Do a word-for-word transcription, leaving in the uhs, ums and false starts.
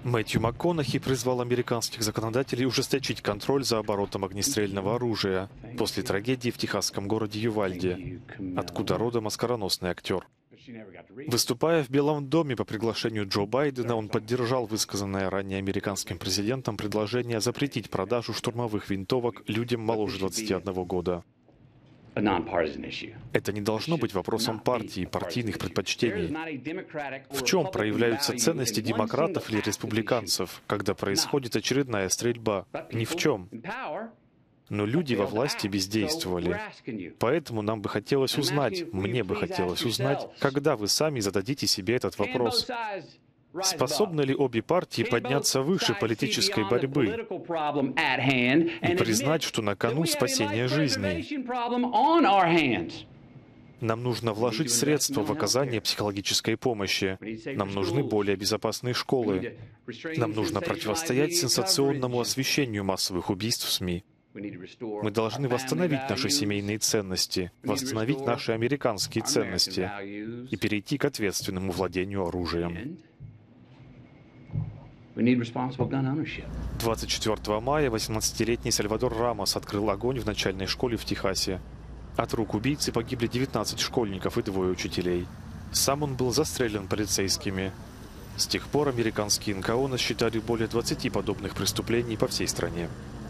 Мэтью МакКонахи призвал американских законодателей ужесточить контроль за оборотом огнестрельного оружия после трагедии в техасском городе Ювальде, откуда родом оскароносный актер. Выступая в Белом доме по приглашению Джо Байдена, он поддержал высказанное ранее американским президентом предложение запретить продажу штурмовых винтовок людям моложе двадцати одного года. Это не должно быть вопросом партии и партийных предпочтений. В чем проявляются ценности демократов или республиканцев, когда происходит очередная стрельба? Ни в чем. Но люди во власти бездействовали. Поэтому нам бы хотелось узнать, мне бы хотелось узнать, когда вы сами зададите себе этот вопрос. Способны ли обе партии подняться выше политической борьбы и признать, что на кону спасение жизней? Нам нужно вложить средства в оказание психологической помощи. Нам нужны более безопасные школы. Нам нужно противостоять сенсационному освещению массовых убийств в СМИ. Мы должны восстановить наши семейные ценности, восстановить наши американские ценности и перейти к ответственному владению оружием. двадцать четвёртого мая восемнадцатилетний Сальвадор Рамос открыл огонь в начальной школе в Техасе. От рук убийцы погибли девятнадцать школьников и двое учителей. Сам он был застрелен полицейскими. С тех пор американские эн ка о насчитали более двадцати подобных преступлений по всей стране.